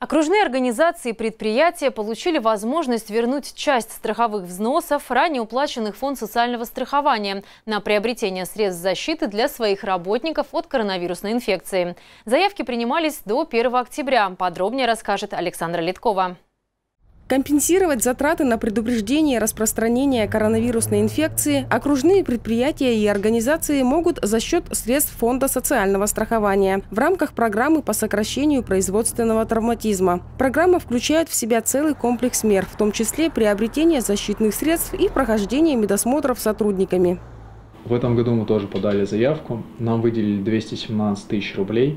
Окружные организации и предприятия получили возможность вернуть часть страховых взносов, ранее уплаченных в Фонд социального страхования, на приобретение средств защиты для своих работников от коронавирусной инфекции. Заявки принимались до 1 октября. Подробнее расскажет Александра Литкова. Компенсировать затраты на предупреждение распространения коронавирусной инфекции окружные предприятия и организации могут за счет средств Фонда социального страхования в рамках программы по сокращению производственного травматизма. Программа включает в себя целый комплекс мер, в том числе приобретение защитных средств и прохождение медосмотров сотрудниками. В этом году мы тоже подали заявку. Нам выделили 217 тысяч рублей.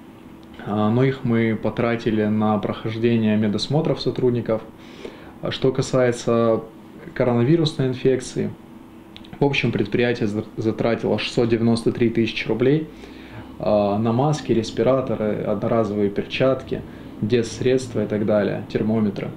Но их мы потратили на прохождение медосмотров сотрудников. Что касается коронавирусной инфекции, в общем, предприятие затратило 693 тысячи рублей на маски, респираторы, одноразовые перчатки, дезсредства и так далее, термометры.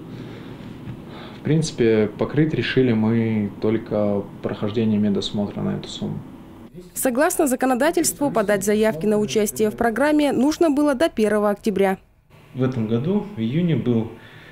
В принципе, покрыть решили мы только прохождение медосмотра на эту сумму. Согласно законодательству, подать заявки на участие в программе нужно было до 1 октября. В этом году, в июне, был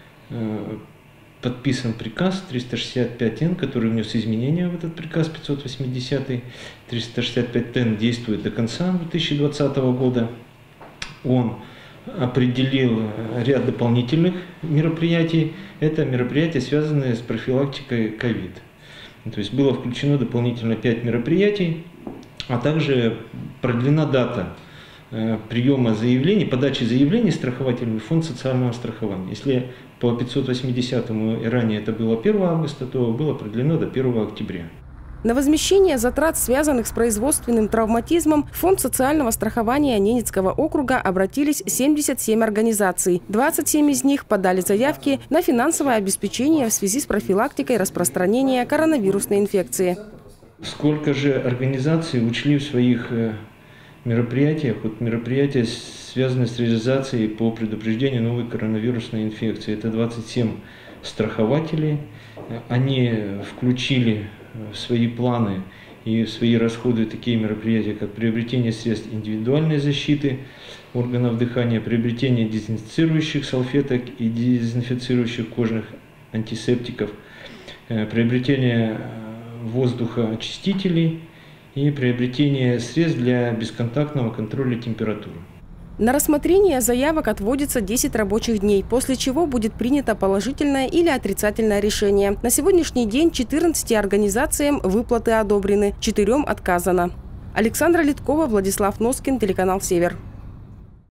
подписан приказ 365-Н, который внес изменения в этот приказ 580. 365-Н действует до конца 2020 года. Он определил ряд дополнительных мероприятий. Это мероприятия, связанные с профилактикой ковид. То есть было включено дополнительно 5 мероприятий, а также продлена дата приема заявлений, подачи заявлений страхователями в Фонд социального страхования. Если по 580-му и ранее это было 1 августа, то было продлено до 1 октября. На возмещение затрат, связанных с производственным травматизмом, в Фонд социального страхования Ненецкого округа обратились 77 организаций. 27 из них подали заявки на финансовое обеспечение в связи с профилактикой распространения коронавирусной инфекции. Сколько же организаций учли в своих мероприятиях мероприятия, связанные с реализацией по предупреждению новой коронавирусной инфекции? Это 27 страхователей. Они включили в свои планы и в свои расходы такие мероприятия, как приобретение средств индивидуальной защиты органов дыхания, приобретение дезинфицирующих салфеток и дезинфицирующих кожных антисептиков, приобретение воздухоочистителей и приобретение средств для бесконтактного контроля температуры. На рассмотрение заявок отводится 10 рабочих дней, после чего будет принято положительное или отрицательное решение. На сегодняшний день 14 организациям выплаты одобрены, 4 отказано. Александра Литкова, Владислав Носкин, телеканал «Север».